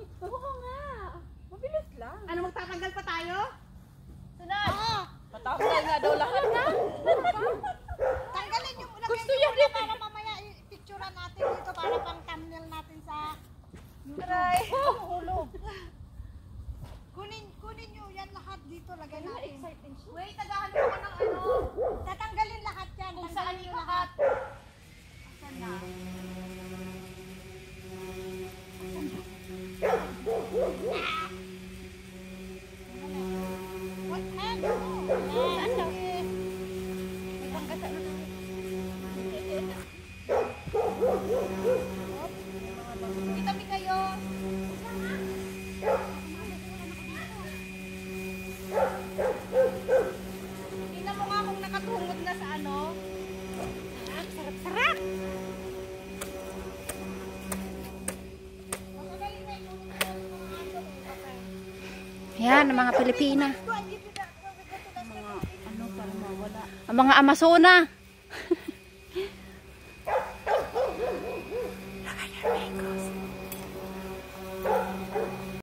Oo nga. Mabilis lang. Ano, magtatanggal pa tayo? Sunod. Patapos nga daw lahat na. Tanggalin yung Gusto niya din. para mamaya i-picturean natin dito para pang thumbnail natin sa Aray. Hulog. kunin nyo yan lahat dito lagay natin. Exciting siya. Wait, tagahan mo ng ano. Tatanggalin lahat yan. Kung saan Tanggalin nyo ikakat. Asan na? What hand? Saan daw? May pangkasa na tayo. Kitabi kayo. Tingnan mo nga kung nakatungod na sa ano. Sarap-sarap. Yan, ang mga Pilipina. Ito, hindi Mga ano para mawala. Ang mga Amazona.